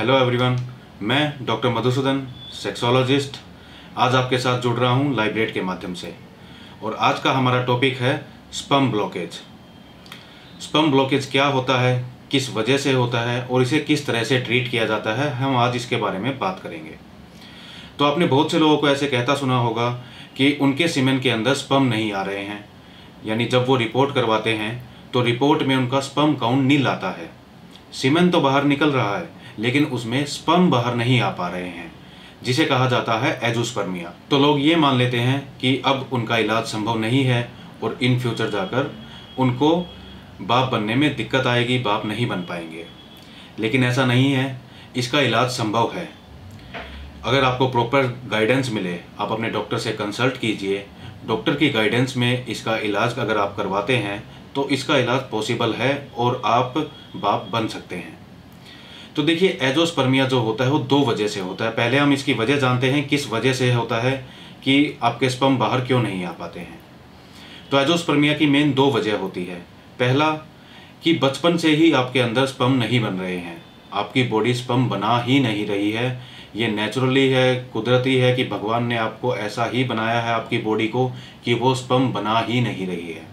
Hello everyone, मैं doctor Madhusudan, sexologist, आज आपके साथ जुड़ रहा हूं लाइब्रेट के माध्यम से। और आज का हमारा टॉपिक है स्पर्म ब्लॉकेज। स्पर्म ब्लॉकेज क्या होता है, किस वजह से होता है और इसे किस तरह से ट्रीट किया जाता है, हम आज इसके बारे में बात करेंगे। तो आपने बहुत से लोगों को ऐसे कहता सुना होगा कि उनके सीमेन के अंदर स्पर्म नहीं आ रहे हैं, यानी जब वो रिपोर्ट करवाते हैं तो रिपोर्ट में उनका स्पर्म काउंट नील आता है। सीमेन तो बाहर निकल रहा है लेकिन उसमें स्पर्म बाहर नहीं आ पा रहे हैं, जिसे कहा जाता है एजोस्पर्मिया। तो लोग ये मान लेते हैं कि अब उनका इलाज संभव नहीं है और इन फ्यूचर जाकर उनको बाप बनने में दिक्कत आएगी, बाप नहीं बन पाएंगे। लेकिन ऐसा नहीं है, इसका इलाज संभव है। अगर आपको प्रॉपर गाइडेंस मिले, आप अपने डॉक्टर से कंसल्ट कीजिए। डॉक्टर की गाइडेंस में इसका इलाज अगर आप करवाते हैं तो इसका इलाज पॉसिबल है और आप बाप बन सकते हैं। तो देखिए, एजोस्पर्मिया जो होता है वो दो वजह से होता है। पहले हम इसकी वजह जानते हैं, किस वजह से होता है कि आपके स्पर्म बाहर क्यों नहीं आ पाते हैं। तो एजोस्पर्मिया की मेन दो वजह होती है। पहला कि बचपन से ही आपके अंदर स्पर्म नहीं बन रहे हैं, आपकी बॉडी स्पर्म बना ही नहीं रही है। ये नेचुरली है, कुदरती है कि भगवान ने आपको ऐसा ही बनाया है, आपकी बॉडी को, कि वो स्पर्म बना ही नहीं रही है।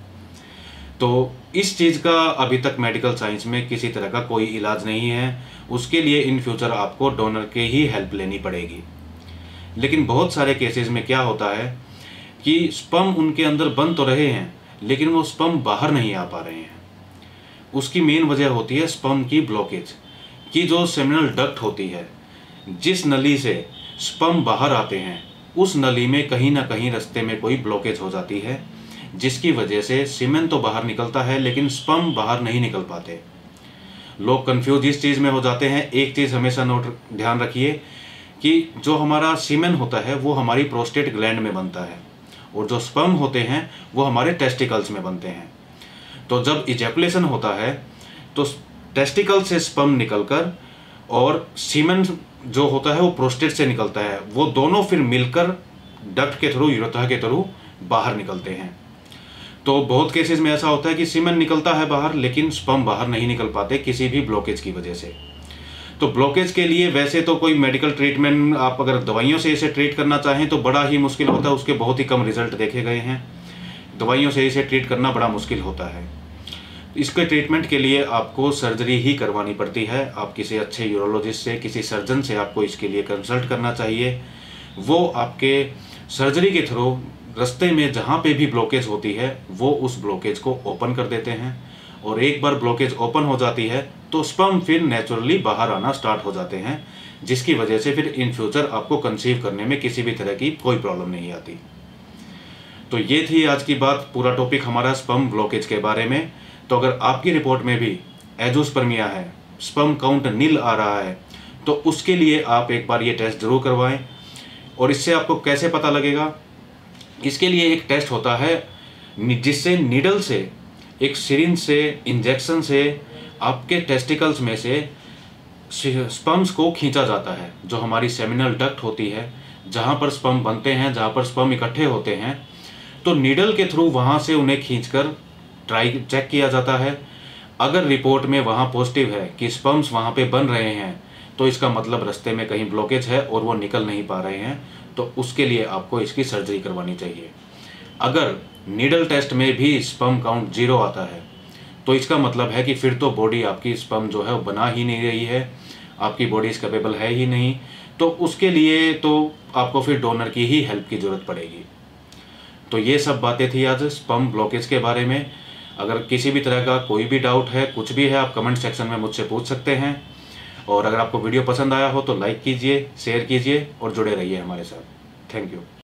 तो इस चीज़ का अभी तक मेडिकल साइंस में किसी तरह का कोई इलाज नहीं है। उसके लिए इन फ्यूचर आपको डोनर के ही हेल्प लेनी पड़ेगी। लेकिन बहुत सारे केसेस में क्या होता है कि स्पर्म उनके अंदर बन तो रहे हैं लेकिन वो स्पर्म बाहर नहीं आ पा रहे हैं। उसकी मेन वजह होती है स्पर्म की ब्लॉकेज की। जो सेमिनल डक्ट होती है, जिस नली से स्पर्म बाहर आते हैं, उस नली में कहीं ना कहीं रास्ते में कोई ब्लॉकेज हो जाती है, जिसकी वजह से सीमेन तो बाहर निकलता है लेकिन स्पर्म बाहर नहीं निकल पाते। लोग कंफ्यूज इस चीज़ में हो जाते हैं। एक चीज़ हमेशा ध्यान रखिए कि जो हमारा सीमेन होता है वो हमारी प्रोस्टेट ग्लैंड में बनता है और जो स्पर्म होते हैं वो हमारे टेस्टिकल्स में बनते हैं। तो जब इजैकुलेशन होता है तो टेस्टिकल से स्पर्म निकलकर और सीमेन जो होता है वो प्रोस्टेट से निकलता है, वो दोनों फिर मिलकर डक्ट के थ्रू, यूरेथ्रा के थ्रू बाहर निकलते हैं। तो बहुत केसेस में ऐसा होता है कि सीमेन निकलता है बाहर लेकिन स्पर्म बाहर नहीं निकल पाते किसी भी ब्लॉकेज की वजह से। तो ब्लॉकेज के लिए वैसे तो कोई मेडिकल ट्रीटमेंट, आप अगर दवाइयों से इसे ट्रीट करना चाहें तो बड़ा ही मुश्किल होता है, उसके बहुत ही कम रिजल्ट देखे गए हैं। दवाइयों से इसे ट्रीट करना बड़ा मुश्किल होता है। इसके ट्रीटमेंट के लिए आपको सर्जरी ही करवानी पड़ती है। आप किसी अच्छे यूरोलॉजिस्ट से, किसी सर्जन से आपको इसके लिए कंसल्ट करना चाहिए। वो आपके सर्जरी के थ्रू रास्ते में जहाँ पे भी ब्लॉकेज होती है वो उस ब्लॉकेज को ओपन कर देते हैं, और एक बार ब्लॉकेज ओपन हो जाती है तो स्पर्म फिर नेचुरली बाहर आना स्टार्ट हो जाते हैं, जिसकी वजह से फिर इन फ्यूचर आपको कंसीव करने में किसी भी तरह की कोई प्रॉब्लम नहीं आती। तो ये थी आज की बात, पूरा टॉपिक हमारा स्पर्म ब्लॉकेज के बारे में। तो अगर आपकी रिपोर्ट में भी एजोस्पर्मिया है, स्पर्म काउंट नील आ रहा है, तो उसके लिए आप एक बार ये टेस्ट जरूर करवाएं। और इससे आपको कैसे पता लगेगा, इसके लिए एक टेस्ट होता है जिससे नीडल से, एक सिरिंज से, इंजेक्शन से आपके टेस्टिकल्स में से स्पर्म्स को खींचा जाता है। जो हमारी सेमिनल डक्ट होती है, जहाँ पर स्पर्म बनते हैं, जहाँ पर स्पर्म इकट्ठे होते हैं, तो नीडल के थ्रू वहाँ से उन्हें खींचकर चेक किया जाता है। अगर रिपोर्ट में वहाँ पॉजिटिव है कि स्पर्म्स वहाँ पे बन रहे हैं तो इसका मतलब रास्ते में कहीं ब्लॉकेज है और वो निकल नहीं पा रहे हैं, तो उसके लिए आपको इसकी सर्जरी करवानी चाहिए। अगर नीडल टेस्ट में भी स्पर्म काउंट 0 आता है तो इसका मतलब है कि फिर तो बॉडी आपकी स्पर्म जो है वो बना ही नहीं रही है, आपकी बॉडी इस कैपेबल है ही नहीं। तो उसके लिए तो आपको फिर डोनर की ही हेल्प की ज़रूरत पड़ेगी। तो ये सब बातें थी आज स्पर्म ब्लॉकेज के बारे में। अगर किसी भी तरह का कोई भी डाउट है, कुछ भी है, आप कमेंट सेक्शन में मुझसे पूछ सकते हैं। और अगर आपको वीडियो पसंद आया हो तो लाइक कीजिए, शेयर कीजिए और जुड़े रहिए हमारे साथ। Thank you.